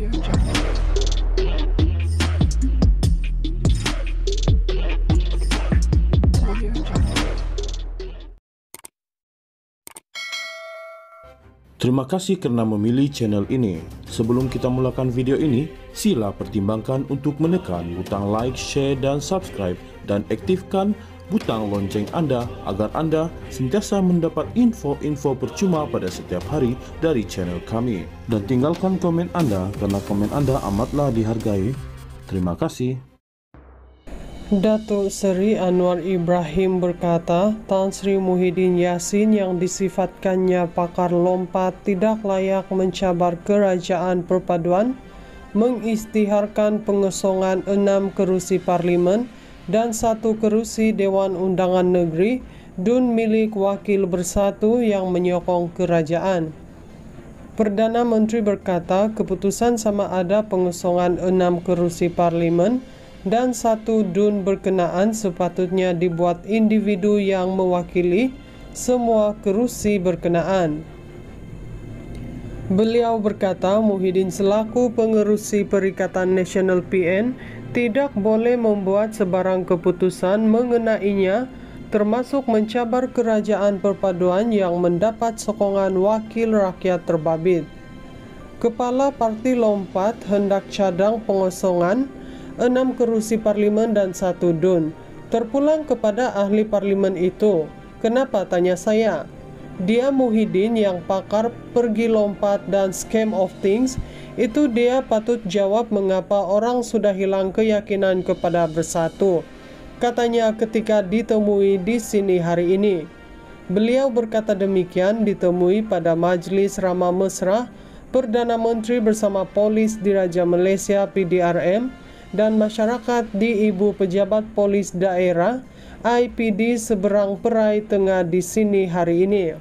Terima kasih karena memilih channel ini. Sebelum kita mulakan video ini, sila pertimbangkan untuk menekan butang like, share, dan subscribe, dan aktifkan butang lonceng Anda agar Anda sentiasa mendapat info-info percuma pada setiap hari dari channel kami. Dan tinggalkan komen Anda karena komen Anda amatlah dihargai. Terima kasih. Datuk Seri Anwar Ibrahim berkata, Tan Sri Muhyiddin Yassin yang disifatkannya pakar lompat tidak layak mencabar kerajaan perpaduan, mengisytiharkan pengosongan 6 kerusi parlimen dan 1 kerusi Dewan Undangan Negeri DUN milik Wakil Bersatu yang menyokong kerajaan. Perdana Menteri berkata, keputusan sama ada pengosongan 6 kerusi parlimen dan 1 DUN berkenaan sepatutnya dibuat individu yang mewakili semua kerusi berkenaan. Beliau berkata, Muhyiddin selaku pengerusi Perikatan Nasional PN tidak boleh membuat sebarang keputusan mengenainya, termasuk mencabar kerajaan perpaduan yang mendapat sokongan wakil rakyat terbabit. Kepala Parti Lompat hendak cadang pengosongan 6 kerusi parlimen dan 1 DUN. Terpulang kepada ahli parlimen itu. Kenapa, tanya saya? Dia Muhyiddin yang pakar pergi lompat dan scam of things, itu dia patut jawab mengapa orang sudah hilang keyakinan kepada Bersatu. Katanya ketika ditemui di sini hari ini. Beliau berkata demikian ditemui pada Majlis Ramah Mesra Perdana Menteri bersama Polis Diraja Malaysia PDRM dan masyarakat di Ibu Pejabat Polis Daerah IPD seberang Perai Tengah di sini hari ini.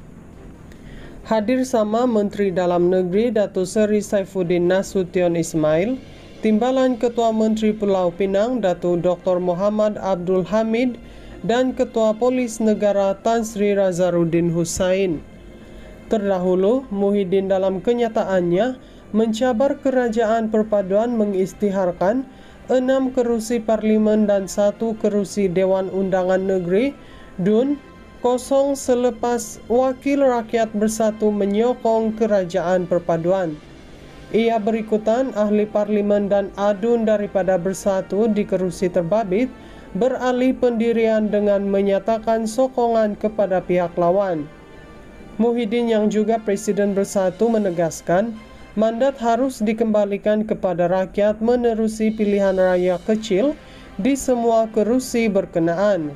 Hadir sama Menteri Dalam Negeri Datuk Seri Saifuddin Nasution Ismail, Timbalan Ketua Menteri Pulau Pinang Datuk Dr. Muhammad Abdul Hamid, dan Ketua Polis Negara Tan Sri Razaruddin Hussain. Terdahulu, Muhyiddin dalam kenyataannya mencabar kerajaan perpaduan mengisytiharkan 6 kerusi parlimen dan 1 kerusi Dewan Undangan Negeri DUN kosong selepas Wakil Rakyat Bersatu menyokong kerajaan perpaduan. Ia berikutan ahli parlimen dan ADUN daripada Bersatu di kerusi terbabit beralih pendirian dengan menyatakan sokongan kepada pihak lawan. Muhyiddin yang juga Presiden Bersatu menegaskan, mandat harus dikembalikan kepada rakyat menerusi pilihan raya kecil di semua kerusi berkenaan.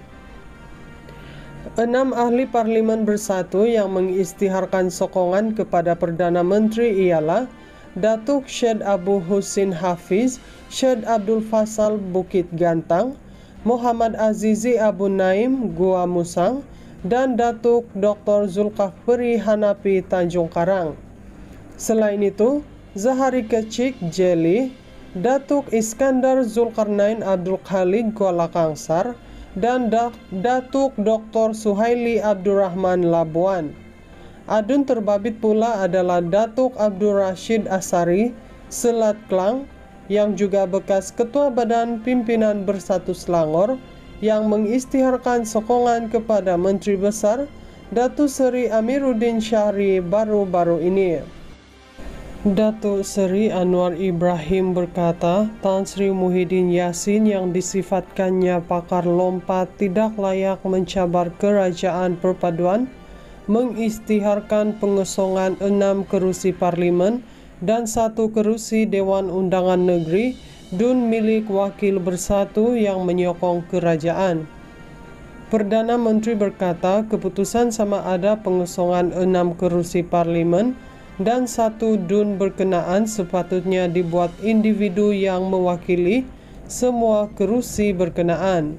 6 ahli parlimen Bersatu yang mengisytiharkan sokongan kepada Perdana Menteri ialah Datuk Syed Abu Husin Hafiz, Syed Abdul Fasal Bukit Gantang, Muhammad Azizi Abu Naim Gua Musang, dan Datuk Dr. Zulkafli Hanafi Tanjung Karang. Selain itu, Zahari Kecik Jeli, Datuk Iskandar Zulkarnain Abdul Khalid Kuala Kangsar, dan Datuk Dr. Suhaili Abdurrahman Labuan. ADUN terbabit pula adalah Datuk Abdul Rashid Asari Selat Klang, yang juga bekas Ketua Badan Pimpinan Bersatu Selangor, yang mengisytiharkan sokongan kepada Menteri Besar Datuk Seri Amiruddin Syahri baru-baru ini. Datuk Seri Anwar Ibrahim berkata, Tan Sri Muhyiddin Yassin yang disifatkannya pakar lompat tidak layak mencabar kerajaan perpaduan, mengisytiharkan pengosongan 6 kerusi parlimen dan 1 kerusi Dewan Undangan Negeri DUN milik Wakil Bersatu yang menyokong kerajaan. Perdana Menteri berkata, keputusan sama ada pengosongan 6 kerusi parlimen dan 1 DUN berkenaan sepatutnya dibuat individu yang mewakili semua kerusi berkenaan.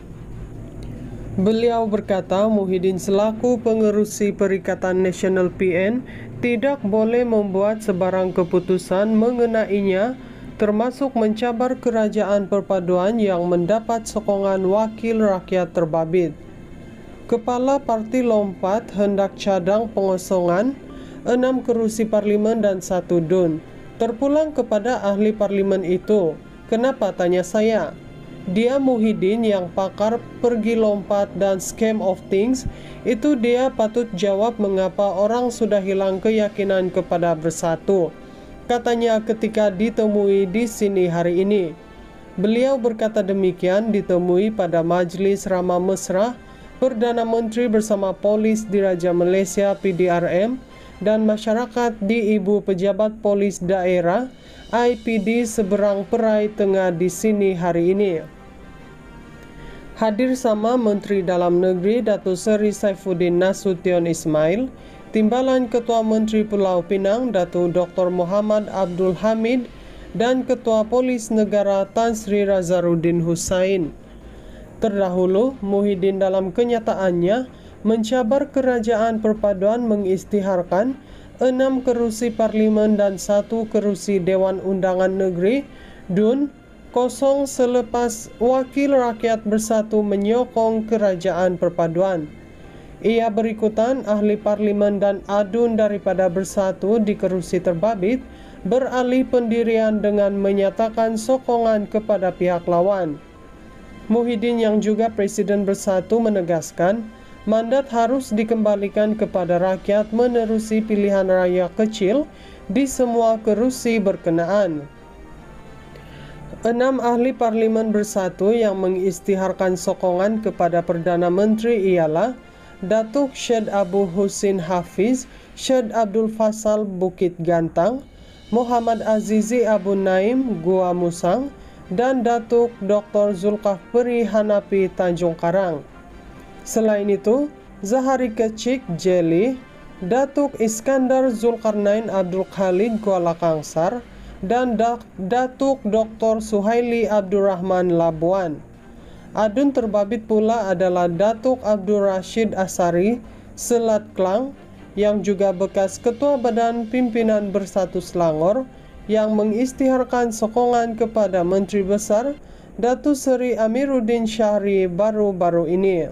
Beliau berkata, Muhyiddin selaku pengerusi Perikatan Nasional PN tidak boleh membuat sebarang keputusan mengenainya, termasuk mencabar kerajaan perpaduan yang mendapat sokongan wakil rakyat terbabit. Kepala Parti Lompat hendak cadang pengosongan 6 kerusi parlimen dan 1 DUN. Terpulang kepada ahli parlimen itu, kenapa, tanya saya? Dia Muhyiddin yang pakar pergi lompat dan scam of things, itu dia patut jawab mengapa orang sudah hilang keyakinan kepada Bersatu. Katanya ketika ditemui di sini hari ini. Beliau berkata demikian ditemui pada Majlis Rama Mesra Perdana Menteri bersama polis Diraja Malaysia PDRM dan masyarakat di Ibu Pejabat Polis Daerah IPD seberang Perai Tengah di sini hari ini. Hadir sama Menteri Dalam Negeri Datuk Seri Saifuddin Nasution Ismail, Timbalan Ketua Menteri Pulau Pinang Datuk Dr. Muhammad Abdul Hamid dan Ketua Polis Negara Tan Sri Razaruddin Hussain. Terdahulu, Muhyiddin dalam kenyataannya mencabar Kerajaan Perpaduan mengisytiharkan 6 kerusi Parlimen dan 1 kerusi Dewan Undangan Negeri DUN kosong selepas Wakil Rakyat Bersatu menyokong Kerajaan Perpaduan. Ia berikutan ahli parlimen dan adun daripada Bersatu di kerusi terbabit beralih pendirian dengan menyatakan sokongan kepada pihak lawan. Muhyiddin yang juga Presiden Bersatu menegaskan mandat harus dikembalikan kepada rakyat menerusi pilihan raya kecil di semua kerusi berkenaan. 6 ahli parlimen Bersatu yang mengisytiharkan sokongan kepada Perdana Menteri ialah Datuk Syed Abu Husin Hafiz, Syed Abdul Fasal Bukit Gantang, Muhammad Azizi Abu Naim Gua Musang, dan Datuk Dr. Zulkafli Hanafi Tanjung Karang. Selain itu, Zahari Kecik Jeli, Datuk Iskandar Zulkarnain Abdul Khalid Kuala Kangsar, dan Datuk Dr. Suhaili Abdurrahman Labuan. Adun terbabit pula adalah Datuk Abdul Rashid Asari Selat Klang yang juga bekas Ketua Badan Pimpinan Bersatu Selangor yang mengisytiharkan sokongan kepada Menteri Besar Datuk Seri Amiruddin Syahri baru-baru ini.